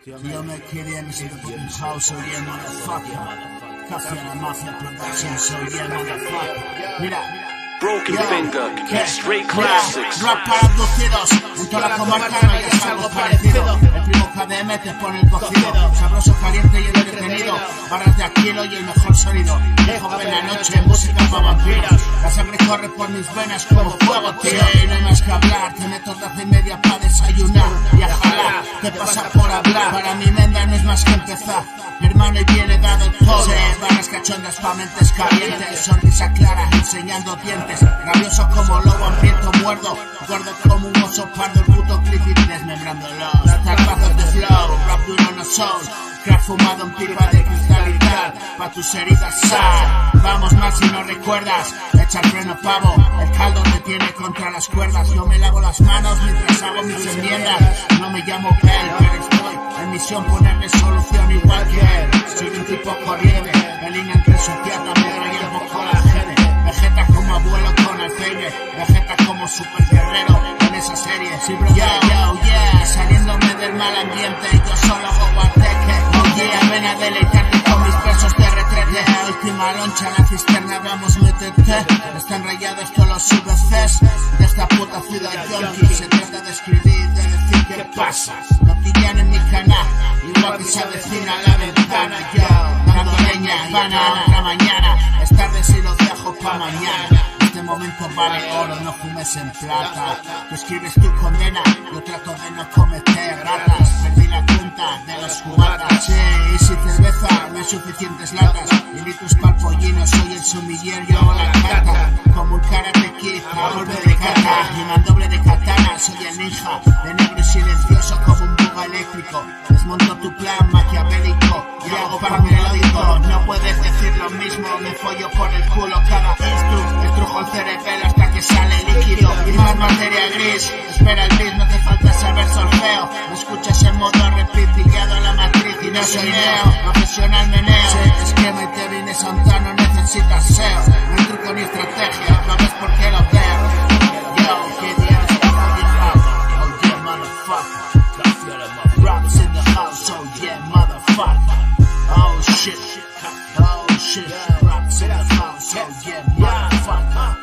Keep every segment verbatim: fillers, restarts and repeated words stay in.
Yo me quería en ese fucking house, oh yeah, motherfucker. Café a la Mafia Productions, oh yeah, motherfucker. Mira. Broken Yo, Finger, ¿qué? Straight Classics. Rap para abducidos, en toda la comarca no hay algo parecido. El primo K D M te pone el cocido, sabroso, caliente y entretenido. Barras de Aquilo y el mejor sonido. Dejo en la noche, música para vampiros. La sangre corre por mis venas como fuego, tío. Sí, no hay más que hablar, te meto taza y media para desayunar. Y a jalar, te pasa por hablar. Para mi menda no es más que empezar. Hermano, y bien he dado todo. Sí, barras cachondas pa' mentes calientes. Sonrisa clara, enseñando dientes. Rabioso como lobo, hambriento, muerdo. Gordo como un oso pardo, el puto clip y desmembrándolo. Zarpazos de flow, rap duro no soul. Crack fumado en pipa de cristal y tal. Pa' tus heridas sal. Vamos más si no recuerdas. Echa el freno pavo, el caldo te tiene contra las cuerdas. Yo me lavo las manos mientras hago mis enmiendas. No me llamo Bell, pero estoy en misión ponerle solución igual que él. Soy un tipo corriente, en línea entre sociata, me y el boco la gene. Vegeta como abuelo con el peine, Vegeta como super guerrero en esa serie. Sí, bro, yo, yo, yeah, saliéndome del mal ambiente, yo solo hago guateque. Oh yeah, ven a deleitarte con mis versos de retrete. Última loncha, la cisterna, vamos, métete. Están rayados todos los V Cs de esta puta ciudad yonki. Se trata de escribir, de decir qué pasa. Cotidiano en mi canal, igual que se avecina la ventana. Yo, dando leña, banana, otra mañana. Es tarde si lo dejo pa' mañana. Este momento vale oro, no fumes en plata. Tú escribes tu condena, yo trato de no cometer ratas. Perdí la cuenta de los jugadas. Sí, y si cerveza, no hay suficientes latas. Y ni tus palpollinos, soy el sumiller, yo hago la carta. Como un karate kid, a golpe de kata. Y mandoble de katana, soy el ninja. De negro y silencioso como un buga eléctrico. Desmonto tu plan maquiavélico y hago para melódico. No puedes decir lo mismo, me follo por el culo cada instru. Estrujo el cerebelo hasta que sale líquido y más materia gris. Espera el beat, no te falta saber solfeo. Me escuchas en modo repeat, pillado a la matriz y no soy neo. Profesional meneo, sí, esquema y te vine Santa, no necesitas S E O. No hay truco ni estrategia, no ves por qué lo veo. Yo, que Dios está fijado. Oh yeah, motherfucker. Raps in the house, oh yeah, motherfucker. Oh shit, oh shit. Raps in the house, oh yeah, motherfucker.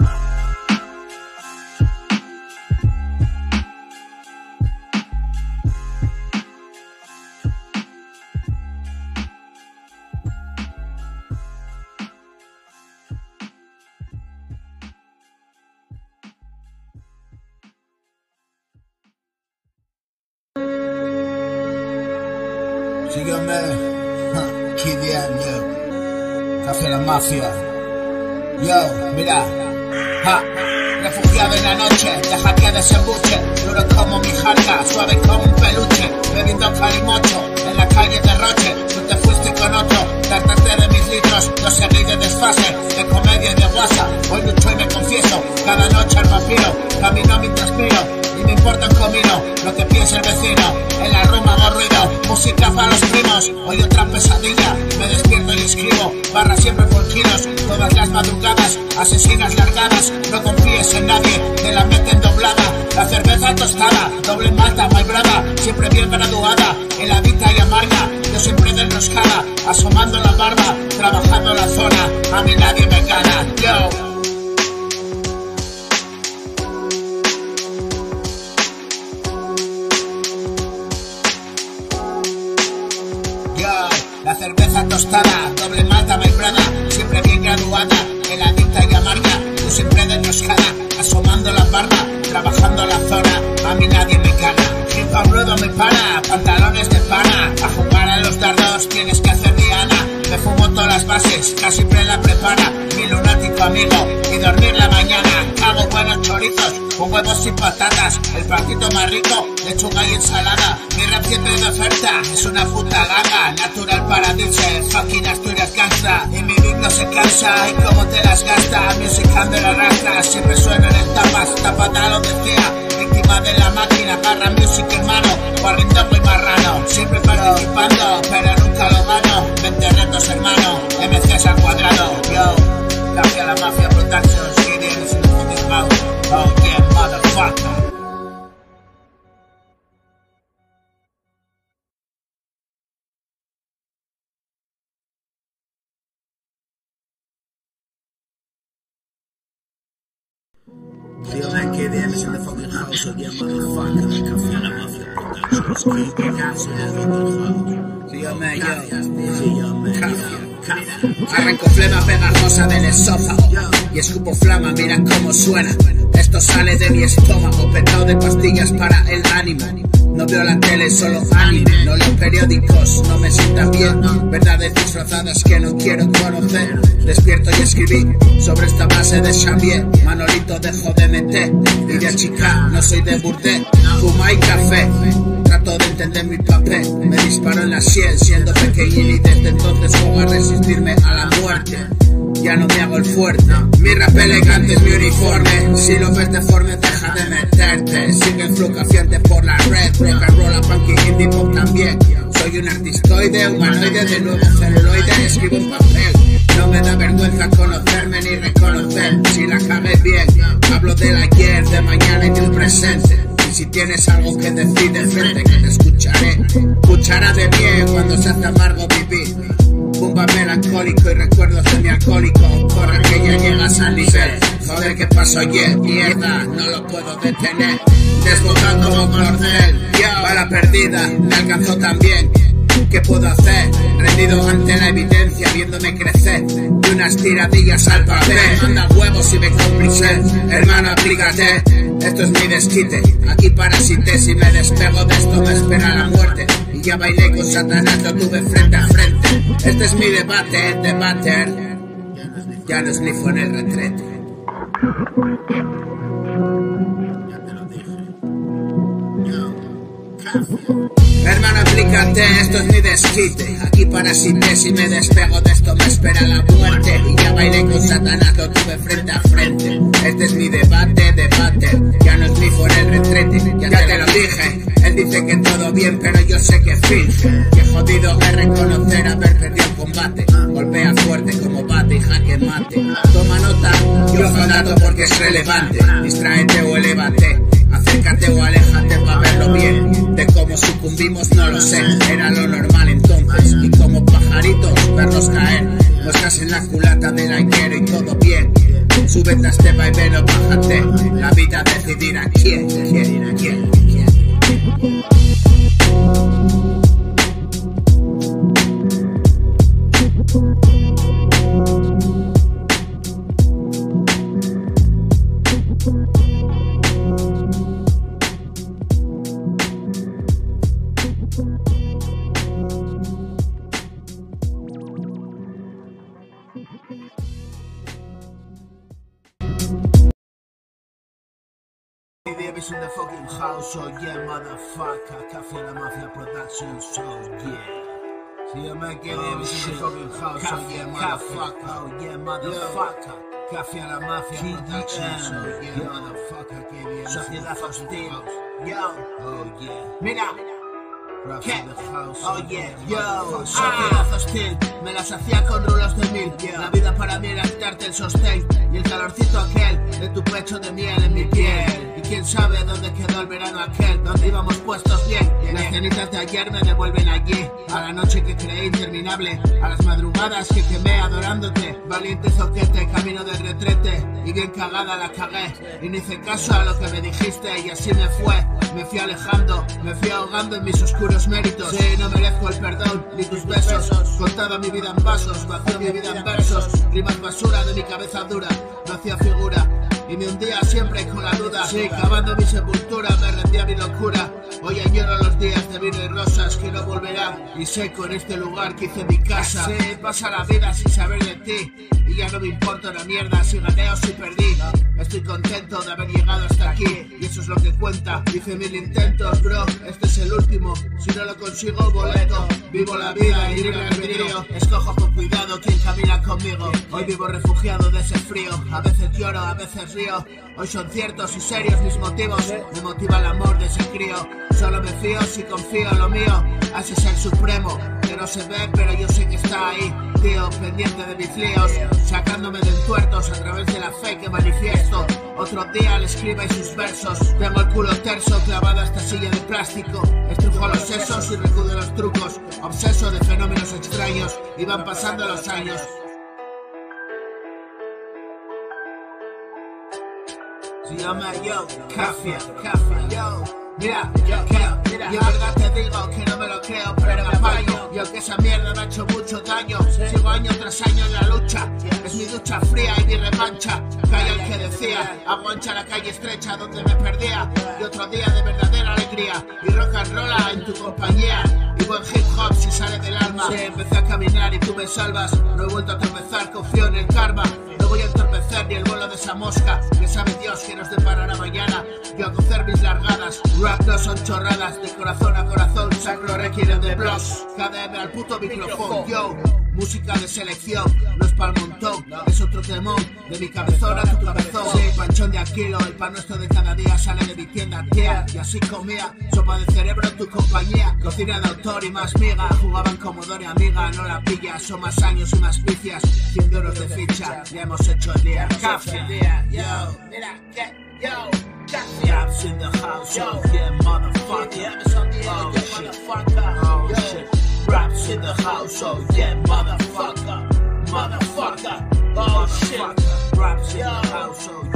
Sígueme, Kidian, yo, Café la Mafia, yo, mira, ja, refugiado en la noche, deja que desembuche, duro como mi jarca, suave como un peluche, bebiendo calimocho, en la calle de Roche, tú te fuiste con otro, trataste de mis litros, yo seguí de desfase, de comedia y de guasa, hoy lucho y me confieso, cada noche al vampiro, camino mientras miro, y me importa un comino, lo que piensa el vecino, en la Roma hago ruido, música para los primos, hoy otra pesadilla, me despierto y escribo, barra siempre por kilos, todas las madrugadas, asesinas largadas, no confíes en nadie, te la meten doblada, la cerveza tostada, doble malta, my brother, siempre bien graduada, heladita y amarga, yo siempre desroscada, asomando la barba, trabajando la zona, a mí nadie me gana, yo. La cerveza tostada, doble malta, my brother, siempre bien graduada, heladita y amarga, yo siempre desroscada, asomando la barba, trabajando la zona, a mí nadie me gana. Hip hop rudo me para, pantalones de pana, a jugar a los dardos tienes que hacer diana, me fumo todas las bases, casi siempre la prepara, mi lunático amigo, y dormir la mañana, hago buenos chorizos, con huevos y patatas, el platito más rico, lechuga y ensalada, mi rap siempre de oferta, es una puta ganga, natural paradise, fucking Asturias gangsta, y mi beat no se cansa, y como te las gasta, music de la rastra, siempre suena en el tapas, tapada lo decía, víctima de la máquina, barra music hermano, guarriendo muy marrano, siempre participando, pero nunca lo gano, veinte retos hermano, M Cs al cuadrado, yo, Café a la Mafia Productions, Gideon is in the fucking house, oh yeah, motherfucker. See you man, K D M is in the fucking house, so yeah, motherfucker. Café a la Mafia Productions, keep it house in the fucking house. See you man, yo. See you man, yo. Arranco flema pegajosa del esófago y escupo flama, mira cómo suena. Esto sale de mi estómago, petado de pastillas para el ánimo. No veo la tele, solo anime, no leo periódicos, no me sientan bien. Verdades disfrazadas que no quiero conocer. Despierto y escribí sobre esta base de Xavier. Manolito dejó de meter, y de chica, no soy de burdel. Fuma y café, trato de entender mi papel. Me disparo en la sien siendo pequeñín y desde entonces juego a resistirme a la muerte. Ya no me hago el fuerte, mi rap elegante es mi uniforme. Si lo ves deforme deja de meterte. Sigue el flow cafiante por la red. Rock and roll, punk y indie pop también. Soy un artistoide, humanoide, de nuevo celuloide. Escribo en papel, no me da vergüenza conocerme ni reconocer. Si la cagué bien, hablo del ayer, de mañana y del presente. Y si tienes algo que decir de frente, que te escucharé. Cuchara de miel cuando se hace amargo vivir. Pumba melancólico y recuerdos de mi alcohólico. Corre que ya llegas al nivel. Joder, ¿qué pasó ayer? Mierda, no lo puedo detener. Desbocado como cordel, bala perdida, me alcanzó también. ¿Qué puedo hacer? Rendido ante la evidencia, viéndome crecer de unas tiradillas al papel. Manda huevos y me cómplice, hermano, aplícate. Esto es mi desquite, aquí parasité. Si me despego de esto me espera la muerte. Y ya bailé con Satanás, lo tuve frente a frente. Este es mi debate, el debater. Ya no esnifo en el retrete. Ya te lo dije. Yo, café. Hermano, aplícate, esto es mi desquite. Aquí parasité, si me despego de esto me espera la muerte. Y ya bailé con Satanás, lo tuve frente a frente. Este es mi debate, debate. Ya no es mi por el retrete, ya, ya te lo dije. Él dice que todo bien, pero yo sé que finge. Que jodido es reconocer haber perdido el combate. Golpea fuerte como bate y jaque mate. Toma nota, yo dato porque es relevante. Distráete o elévate. Acércate o aléjate para verlo bien. De cómo sucumbimos no lo sé, era lo normal entonces. Y como pajaritos verlos caer. Muestras en la culata del aguero y todo bien. Súbete a este vaivén o bájate. La vida decidirá quién, quién, quién, quién. Davis in the fucking house, oh yeah, motherfucker. Café a la Mafia Productions, oh yeah. See you man, K Davis in the fucking house, oh yeah, motherfucker. Oh yeah, motherfucker. Café a la Mafia Productions, oh yeah, motherfucker. K D M Sociedad Hostil, yo, oh yeah. Mira. ¿Qué? Oh yeah, yo, sociedad hostil, me las hacía con rulos de mil. La vida para mí era quitarte el sostén y el calorcito aquel de tu pecho de miel en mi piel. Y quién sabe dónde quedó el verano aquel, donde íbamos puestos bien. Las cenitas de ayer me devuelven allí, a la noche que creí interminable, a las madrugadas que quemé adorándote. Valiente zoquete, camino del retrete, y bien cagada la cagué. Y no hice caso a lo que me dijiste y así me fue. Me fui alejando, me fui ahogando en mis oscuros méritos. Sí, no merezco el perdón ni tus besos. Contaba mi vida en vasos, vacío mi vida en versos. Rimas basura de mi cabeza dura, no hacía figura y me hundía siempre con la duda. Sí, cavando mi sepultura me rendía a mi locura. Hoy añoro los días de vino y rosas que no volverá. Y sé con este lugar que hice mi casa. Sí, pasa la vida sin saber de ti y ya no me importa una mierda si gané o si perdí. Estoy contento de haber llegado hasta aquí y eso es lo que cuenta. Hice mil intentos, bro, este es el último. Si no lo consigo, boleto. Vivo la vida y libre albedrío. Escojo con cuidado quién camina conmigo. Hoy vivo refugiado de ese frío. A veces lloro, a veces río. Hoy son ciertos y serios mis motivos. Me motiva el amor de ese crío. Solo me fío si confío en lo mío. Así es el supremo, que no se ve pero yo sé que está ahí. Tío, pendiente de mis líos, sacándome de entuertos a través de la fe que manifiesto. Otro día le escriba y sus versos. Tengo el culo terso clavado a esta silla de plástico. Estrujo los sesos y recudo los trucos. Obseso de fenómenos extraños y van pasando los años. llama yo, café, café, yo. Mira, yo creo, mira, yo verdad te digo que no me lo creo, pero me apaño. Y aunque esa mierda me ha hecho mucho daño, sigo año tras año en la lucha. Es mi ducha fría y mi revancha. Calla el que decía, aguancha la calle estrecha donde me perdía. Y otro día de verdadera alegría y rock and roll en tu compañía. Y buen hip hop si sale del alma. Sí, empecé a caminar y tú me salvas. No he vuelto a tropezar, confío en el karma. No voy a entorpecer ni el vuelo de esa mosca. Que sabe Dios que nos deparará mañana. Yo a cocer mis largadas. Rap no son chorradas. De corazón a corazón, sacro requieren de blogs. K D M al puto micrófono, yo. Música de selección, no es pa'l montón. Es otro temón, de mi cabezón a tu cabezón. Sí, panchón de Aquilo, el pan nuestro de cada día sale de mi tienda, tía. Y así comía, sopa de cerebro en tu compañía. Cocina de autor y más miga. Jugaban Commodore amiga, no la pillas. Son más años y más picias. cien euros de ficha, ya hemos hecho el día. Café, día, yo. Mira, que, yo. Raps in the house, yo. Yeah, motherfucker. Oh, shit. Oh, shit. Raps in the house, oh yeah, motherfucker, motherfucker, oh shit. Raps in the house, oh